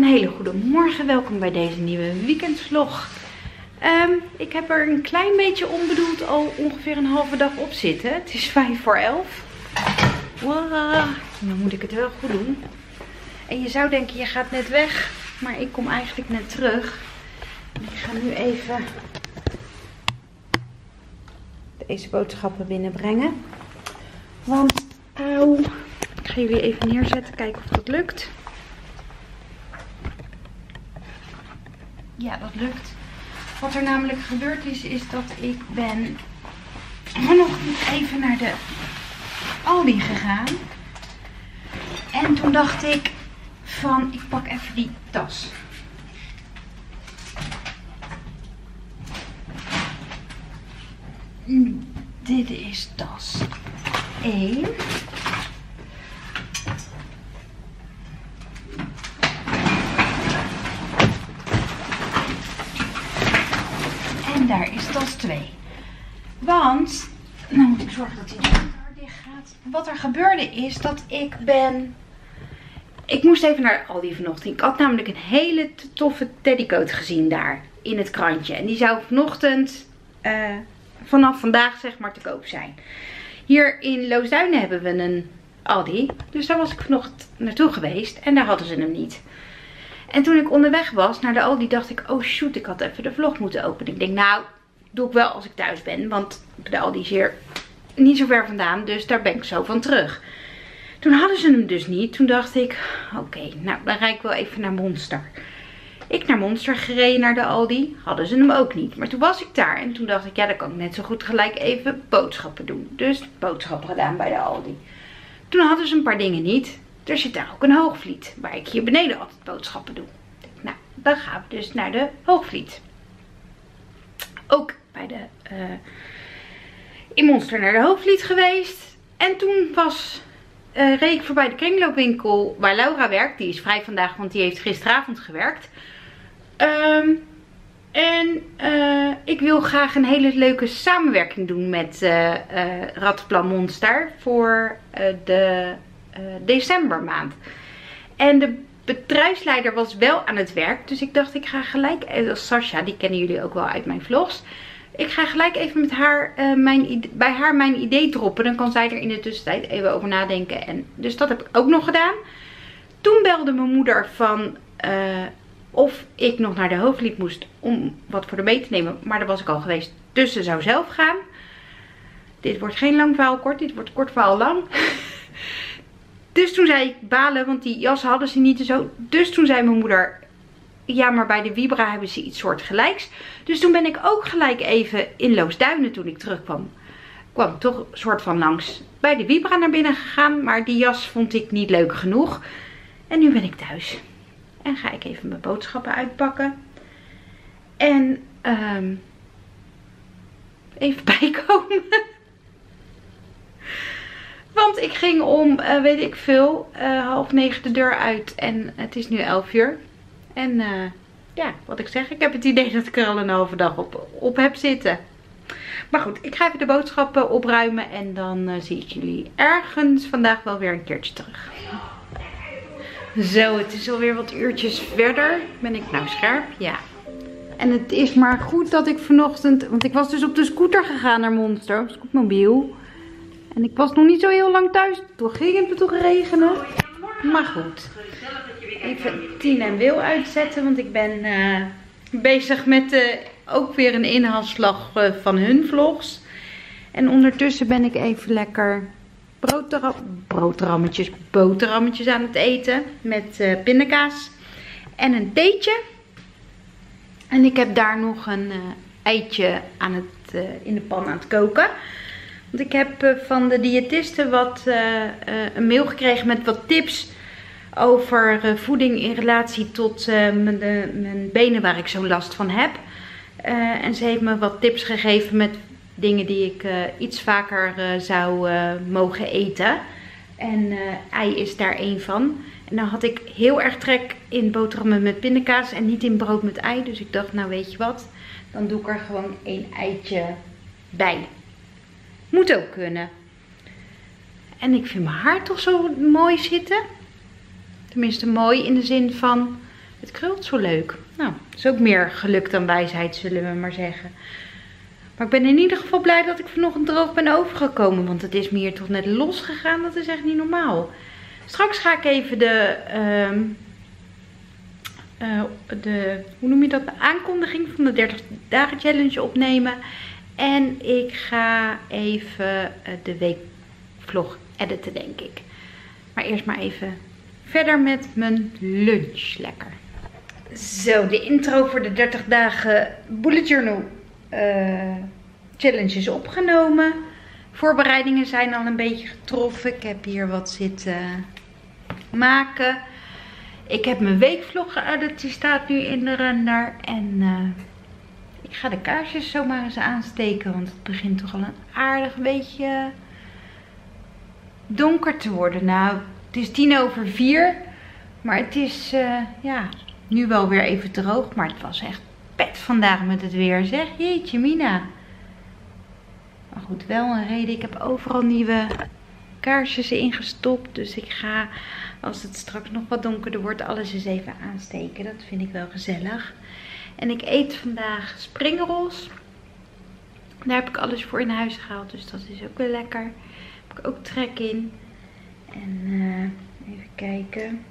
hele goede morgen, welkom bij deze nieuwe weekendvlog. Ik heb er een klein beetje onbedoeld al ongeveer een halve dag op zitten. Het is 11:05. Wow, dan moet ik het wel goed doen. En je zou denken, je gaat net weg, maar ik kom eigenlijk net terug. En ik ga nu even deze boodschappen binnenbrengen. Want, ik ga jullie even neerzetten, kijken of dat lukt. Ja, dat lukt. Wat er namelijk gebeurd is dat ik ben vanochtend even naar de Aldi gegaan. En toen dacht ik van, ik pak even die tas. Dit is tas 1. En daar is tas 2. Want, nou moet ik zorgen dat die deur dicht gaat. Wat er gebeurde is dat ik moest even naar Aldi vanochtend. Ik had namelijk een hele toffe teddycoat gezien daar in het krantje. En die zou vanochtend, vanaf vandaag zeg maar, te koop zijn. Hier in Loosduinen hebben we een Aldi. Dus daar was ik vanochtend naartoe geweest. En daar hadden ze hem niet. En toen ik onderweg was naar de Aldi dacht ik, oh shoot, ik had even de vlog moeten openen. Ik denk, nou, doe ik wel als ik thuis ben. Want de Aldi is hier niet zo ver vandaan. Dus daar ben ik zo van terug. Toen hadden ze hem dus niet. Toen dacht ik, oké, nou dan rijd ik wel even naar Monster. Ik naar Monster gereden naar de Aldi. Hadden ze hem ook niet. Maar toen was ik daar. En toen dacht ik, ja, dan kan ik net zo goed gelijk even boodschappen doen. Dus boodschappen gedaan bij de Aldi. Toen hadden ze een paar dingen niet. Er zit daar ook een Hoogvliet. Waar ik hier beneden altijd boodschappen doe. Ik denk, nou, dan gaan we dus naar de Hoogvliet. Ook bij in Monster naar de Hoogvliet geweest. En toen reed ik voorbij de kringloopwinkel waar Laura werkt. Die is vrij vandaag, want die heeft gisteravond gewerkt. Ik wil graag een hele leuke samenwerking doen met Radplan Monster voor de decembermaand. En de bedrijfsleider was wel aan het werk. Dus ik dacht, ik ga gelijk, Sascha, die kennen jullie ook wel uit mijn vlogs. Ik ga gelijk even met haar, bij haar mijn idee droppen. Dan kan zij er in de tussentijd even over nadenken. Dus dat heb ik ook nog gedaan. Toen belde mijn moeder van of ik nog naar de Hoogvliet moest om wat voor de mee te nemen. Maar daar was ik al geweest. Dus ze zou zelf gaan. Dit wordt geen lang verhaal kort. Dit wordt kort verhaal lang. Dus toen zei ik balen, want die jas hadden ze niet en zo. Dus toen zei mijn moeder, ja, maar bij de Vibra hebben ze iets soortgelijks. Dus toen ben ik ook gelijk even in Loosduinen toen ik terugkwam. Kwam toch een soort van langs bij de Vibra naar binnen gegaan. Maar die jas vond ik niet leuk genoeg. En nu ben ik thuis. En ga ik even mijn boodschappen uitpakken. En even bijkomen. Want ik ging om, weet ik veel, 8:30 de deur uit. En het is nu 11 uur. En ja, wat ik zeg, ik heb het idee dat ik er al een halve dag op heb zitten. Maar goed, ik ga even de boodschappen opruimen. En dan zie ik jullie ergens vandaag wel weer een keertje terug. Zo, het is alweer wat uurtjes verder. Ben ik nou scherp? Ja. En het is maar goed dat ik vanochtend, want ik was dus op de scooter gegaan naar Monster. Scootmobiel. En ik was nog niet zo heel lang thuis. Toen ging het toch regenen. Maar goed. Even Tien en Wil uitzetten. Want ik ben bezig met ook weer een inhaalslag van hun vlogs. En ondertussen ben ik even lekker boterhammetjes aan het eten. Met pindakaas. En een theetje. En ik heb daar nog een eitje in de pan aan het koken. Want ik heb van de diëtiste een mail gekregen met wat tips over voeding in relatie tot mijn benen waar ik zo last van heb. En ze heeft me wat tips gegeven met dingen die ik iets vaker zou mogen eten. En ei is daar één van. En dan had ik heel erg trek in boterhammen met pindakaas en niet in brood met ei. Dus ik dacht, nou weet je wat, dan doe ik er gewoon 1 eitje bij. Moet ook kunnen. En ik vind mijn haar toch zo mooi zitten. Tenminste mooi in de zin van Het krult zo leuk. Nou, is ook meer geluk dan wijsheid, zullen we maar zeggen. Maar ik ben in ieder geval blij dat ik vanochtend droog ben overgekomen. Want het is me hier toch net losgegaan. Dat is echt niet normaal. Straks ga ik even hoe noem je dat? De aankondiging van de 30 dagen challenge opnemen. En ik ga even de weekvlog editen, denk ik. Maar eerst maar even verder met mijn lunch. Lekker. Zo, de intro voor de 30 dagen bullet journal challenge is opgenomen. Voorbereidingen zijn al een beetje getroffen. Ik heb hier wat zitten maken. Ik heb mijn weekvlog geëdit. Die staat nu in de render. En ik ga de kaarsjes zomaar eens aansteken. Want het begint toch al een aardig beetje donker te worden. Nou, het is 3:10. Maar het is ja, nu wel weer even droog. Maar het was echt pet vandaag met het weer. Zeg, jeetje mina. Maar goed, wel een reden. Ik heb overal nieuwe kaarsjes ingestopt. Dus ik ga, als het straks nog wat donkerder wordt, alles eens even aansteken. Dat vind ik wel gezellig. En ik eet vandaag springrolls. Daar heb ik alles voor in huis gehaald. Dus dat is ook wel lekker. Daar heb ik ook trek in. En even kijken.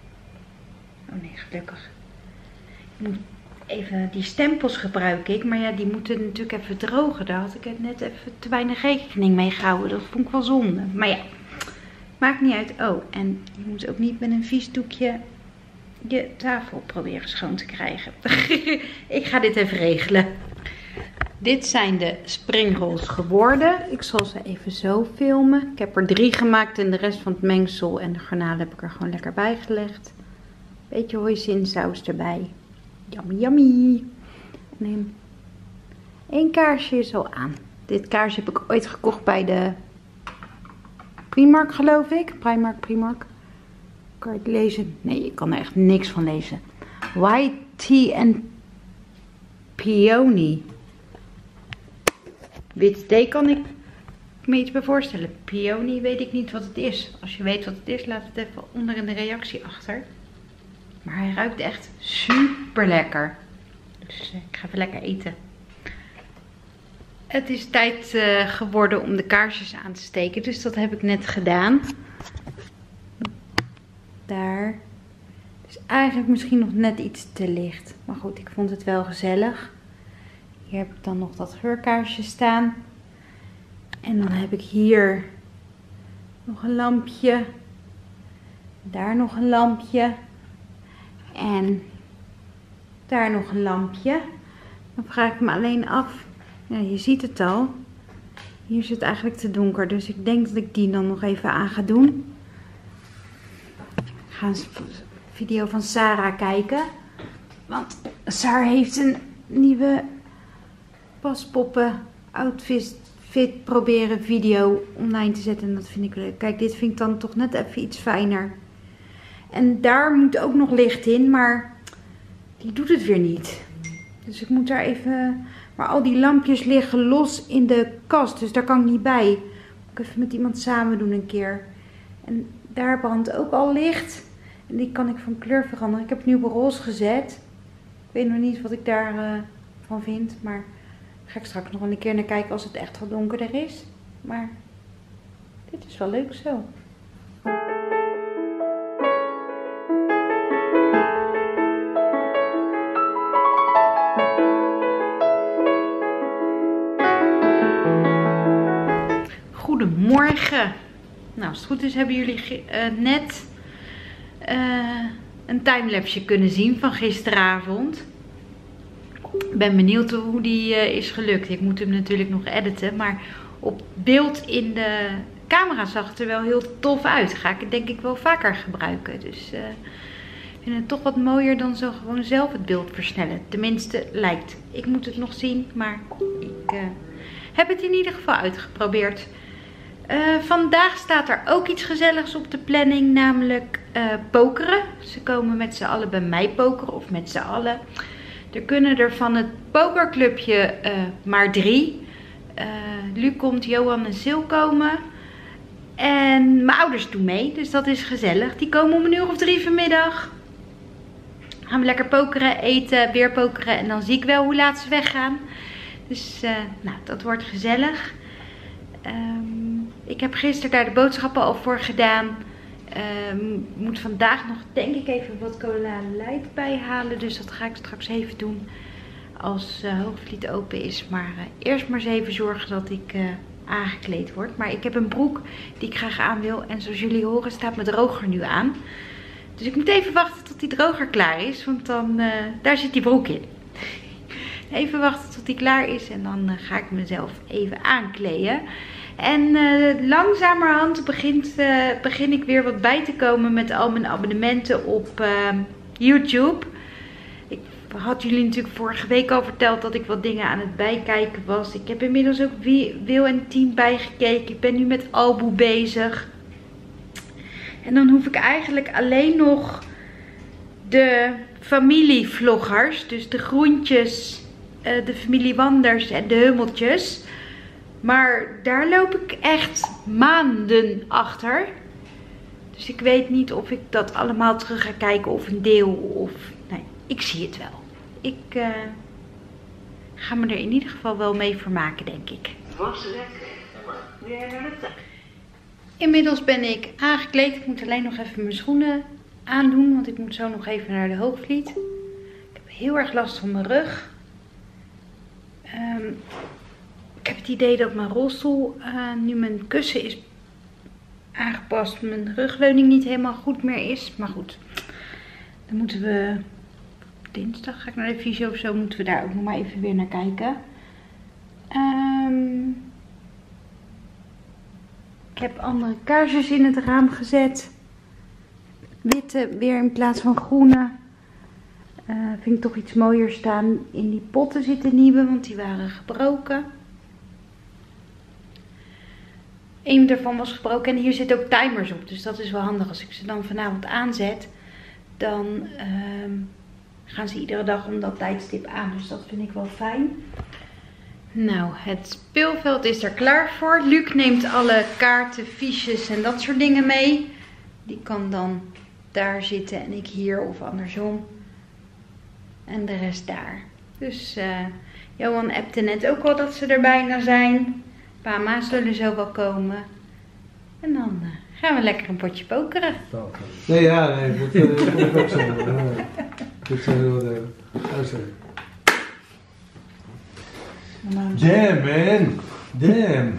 Oh nee, gelukkig. Ik moet even die stempels gebruiken ik. Maar ja, die moeten natuurlijk even drogen. Daar had ik net even te weinig rekening mee gehouden. Dat vond ik wel zonde. Maar ja, maakt niet uit. Oh, en je moet ook niet met een vies doekje je tafel proberen schoon te krijgen. Ik ga dit even regelen. Dit zijn de springrolls geworden. Ik zal ze even zo filmen. Ik heb er 3 gemaakt en de rest van het mengsel en de garnalen heb ik er gewoon lekker bij gelegd. Beetje hoisinsaus erbij. Yummy, yummy. Neem 1 kaarsje zo aan. Dit kaarsje heb ik ooit gekocht bij de Primark, geloof ik. Primark. Kan je het lezen? Nee, ik kan er echt niks van lezen. White tea and peony. Wit thee kan ik me iets bij voorstellen. Peony weet ik niet wat het is. Als je weet wat het is, laat het even onder in de reactie achter. Maar hij ruikt echt super lekker. Dus ik ga even lekker eten. Het is tijd geworden om de kaarsjes aan te steken. Dus dat heb ik net gedaan. Daar. Dus eigenlijk misschien nog net iets te licht. Maar goed, ik vond het wel gezellig. Hier heb ik dan nog dat geurkaarsje staan. En dan heb ik hier nog een lampje. Daar nog een lampje. En daar nog een lampje. Dan vraag ik me alleen af. Ja, je ziet het al. Hier is het eigenlijk te donker. Dus ik denk dat ik die dan nog even aan ga doen. Ik ga een video van Sarah kijken. Want Sarah heeft een nieuwe paspoppen outfit proberen video online te zetten. En dat vind ik leuk. Kijk, dit vind ik dan toch net even iets fijner. En daar moet ook nog licht in. Maar die doet het weer niet. Dus ik moet daar even... Maar al die lampjes liggen los in de kast. Dus daar kan ik niet bij. Moet ik even met iemand samen doen een keer. En daar brandt ook al licht. En die kan ik van kleur veranderen. Ik heb het nu op roze gezet. Ik weet nog niet wat ik daar van vind. Maar daar ga ik straks nog wel een keer naar kijken als het echt wat donkerder is. Maar dit is wel leuk zo. Goedemorgen. Nou, als het goed is hebben jullie net een timelapse kunnen zien van gisteravond. Ik ben benieuwd hoe die is gelukt. Ik moet hem natuurlijk nog editen. Maar op beeld in de camera zag het er wel heel tof uit. Ga ik het denk ik wel vaker gebruiken. Dus ik vind het toch wat mooier dan zo gewoon zelf het beeld versnellen. Tenminste lijkt. Ik moet het nog zien. Maar ik heb het in ieder geval uitgeprobeerd. Vandaag staat er ook iets gezelligs op de planning, namelijk pokeren. Ze komen met z'n allen bij mij pokeren, of met z'n allen. Er kunnen er van het pokerclubje maar 3. Luc komt, Johan en Sil komen. En mijn ouders doen mee, dus dat is gezellig. Die komen om 1:00 of 3 vanmiddag. gaan we lekker pokeren, eten, weer pokeren. En dan zie ik wel hoe laat ze weggaan. Dus nou, dat wordt gezellig. Ik heb gisteren daar de boodschappen al voor gedaan. Moet vandaag nog denk ik even wat cola light bijhalen. Dus dat ga ik straks even doen als Hoogvliet open is. Maar eerst maar eens even zorgen dat ik aangekleed word. Maar ik heb een broek die ik graag aan wil. En zoals jullie horen staat mijn droger nu aan. Dus ik moet even wachten tot die droger klaar is. Want dan, daar zit die broek in. Even wachten tot die klaar is. En dan ga ik mezelf even aankleden. En langzamerhand begin ik weer wat bij te komen met al mijn abonnementen op YouTube. Ik had jullie natuurlijk vorige week al verteld dat ik wat dingen aan het bijkijken was. Ik heb inmiddels ook Wil en Team bijgekeken. Ik ben nu met Alboe bezig. En dan hoef ik eigenlijk alleen nog de familievloggers. Dus de groentjes, de familie Wanders en de hummeltjes. Maar daar loop ik echt maanden achter. Dus ik weet niet of ik dat allemaal terug ga kijken of een deel. Of nee, ik zie het wel. Ik ga me er in ieder geval wel mee vermaken, denk ik. Inmiddels ben ik aangekleed. Ik moet alleen nog even mijn schoenen aandoen. Want ik moet zo nog even naar de Hoogvliet. Ik heb heel erg last van mijn rug. Ik heb het idee dat mijn rolstoel, nu mijn kussen is aangepast, mijn rugleuning niet helemaal goed meer is. Maar goed, dan moeten we, dinsdag ga ik naar de fysio of zo, moeten we daar ook nog maar even weer naar kijken. Ik heb andere kaarsjes in het raam gezet. Witte weer in plaats van groene. Vind ik toch iets mooier staan. In die potten zitten nieuwe, want die waren gebroken. Eén daarvan was gebroken en hier zitten ook timers op. Dus dat is wel handig. Als ik ze dan vanavond aanzet, dan gaan ze iedere dag om dat tijdstip aan. Dus dat vind ik wel fijn. Nou, het speelveld is er klaar voor. Luc neemt alle kaarten, fiches en dat soort dingen mee. Die kan dan daar zitten en ik hier of andersom. En de rest daar. Dus Johan appte net ook al dat ze er bijna zijn. Pa en ma zullen zo wel komen. En dan gaan we lekker een potje pokeren. Nee, ja, nee, moet ook zijn. Dit zijn heel de uitzending. Damn, man. Damn.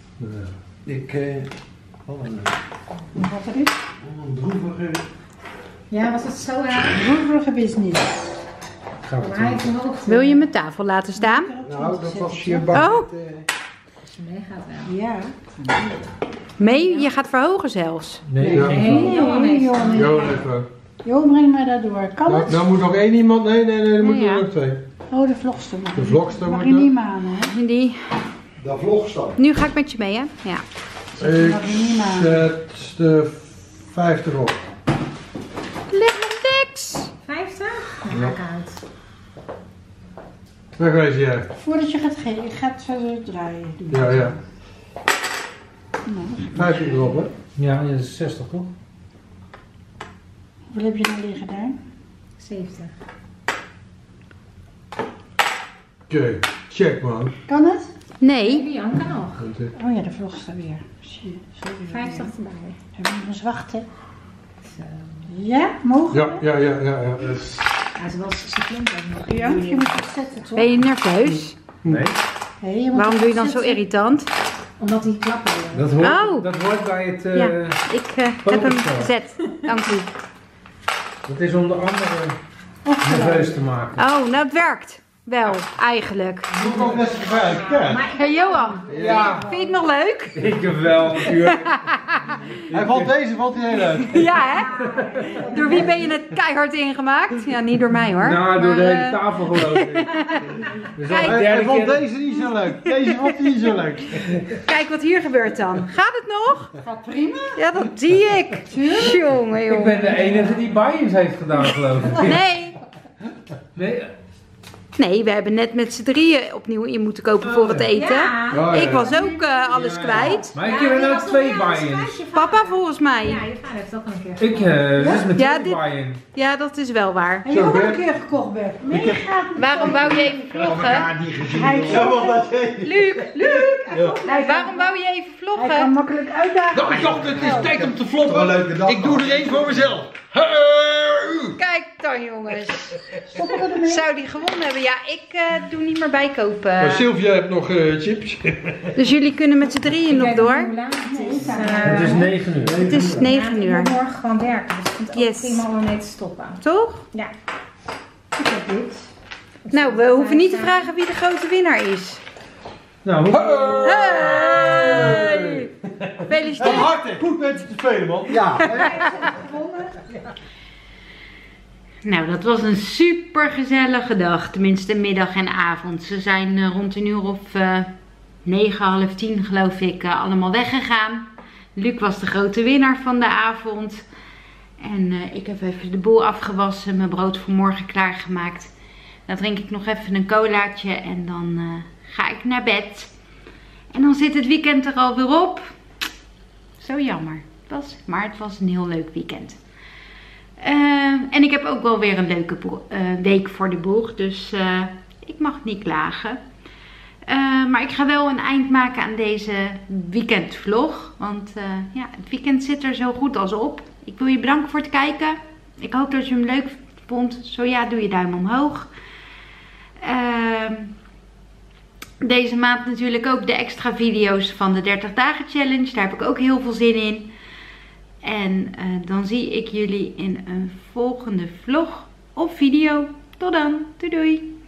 Wat er is? Een droevige... Ja, was het zo droevige business. Wil je mijn tafel laten staan? Nou, dat was je bak. Oh. Als je mee gaat wel. Ja. Mee? Je gaat verhogen zelfs. Nee, Johan even. Johan, breng mij daardoor. Kan het? Nou moet nog één iemand. Nee, er moeten er nog twee. Oh, de vlogster. De vlogster mag moet je er. niet manen, hè? Die. De vlogster. Nu ga ik met je mee, hè? Ja. Ik zet de 50 op. Ligt nog niks. 50? Dan ga ik uit. Wegwezen jij. Voordat je gaat verder draaien. Ja, ja. Nou, 50 erop, hè? Ja, dat is 60 toch? hoeveel heb je nou liggen daar? 70. Oké, check man. Kan het? Nee. Jan kan nog. Oh ja, de vlogster weer. Zie je, sorry. 50 erbij. Hebben we nog eens wachten? Zo. Ja, mogen we? Ja. Ja, ze klinkt ook nog. Ja, je moet het zetten, toch? Ben je nerveus? Nee. Nee, je moet Waarom het doe je dan zo zetten. irritant? Omdat die klappen. Oh. Dat hoort bij het... Ja, ik heb hem pokerspel. gezet. Dank u. Dat is om de anderen nerveus te maken. Oh, nou het werkt. Wel, eigenlijk. Moet ik ook net gebruiken? Ja. Hey Johan, Ja, vind je het nog leuk? ik wel natuurlijk. Valt hij heel leuk. Ja, hè? Door wie ben je het keihard ingemaakt? Ja, niet door mij hoor. Nou, door de Maar, hele tafel geloof ik. Dus al de Kijk. Hij vond derde keer... deze niet zo leuk. Deze vond hij niet zo leuk. Kijk wat hier gebeurt dan. Gaat het nog? Gaat prima. Ja, dat zie ik. Jongen, Ik jongen. ben de enige die buy-ins heeft gedaan geloof ik. Nee, Nee, Nee, we hebben net met z'n drieën opnieuw in moeten kopen voor het eten. Ja. Oh, ja. Ik was ook alles kwijt. Maar ik heb er nou 2 buy-ins. Papa volgens mij. Ja, je vader heeft ook al een keer. Ik dus met 2 Ja, dit- buy-in. Ja, dat is wel waar. En je hebt ook een keer gekocht, Bert. Waarom wou je even vloggen? Luc, waarom wou je even Hij kan vloggen? makkelijk uitdagen. Nou, ik dacht, het is tijd om te Toch een vloggen. leuke dag. Ik doe er één voor mezelf. Kijk dan jongens. Zou die gewonnen hebben? Ja, ik doe niet meer bijkopen. Maar Sylvia heeft nog chips. Dus jullie kunnen met z'n drieën nog Kijk door. hoe laat het is. Het is 9 uur. Het is 9 Ik uur. moet morgen gewoon werken, dus ik vind het ook Yes. prima om mee te stoppen. Toch? Ja. Ik heb dit. Nou, we hoeven niet te vragen wie de grote winnaar is. Nou, hoe... Hey! Gefeliciteerd. Harte. Goed met je te spelen, man. Ja. Nou, dat was een super gezellige dag. Tenminste, middag en avond. Ze zijn rond een uur of 9, half 10 geloof ik allemaal weggegaan. Luc was de grote winnaar van de avond. En ik heb even de boel afgewassen, mijn brood voor morgen klaargemaakt. Dan drink ik nog even een colaatje en dan ga ik naar bed. En dan zit het weekend er alweer op. Zo jammer. Maar het was een heel leuk weekend. En ik heb ook wel weer een leuke week voor de boeg. Dus ik mag niet klagen. Maar ik ga wel een eind maken aan deze weekendvlog. Want ja, het weekend zit er zo goed als op. Ik wil je bedanken voor het kijken. Ik hoop dat je hem leuk vond. Zo ja, doe je duim omhoog. Deze maand natuurlijk ook de extra video's van de 30 dagen challenge. Daar heb ik ook heel veel zin in. En dan zie ik jullie in een volgende vlog of video. Tot dan. Doei doei.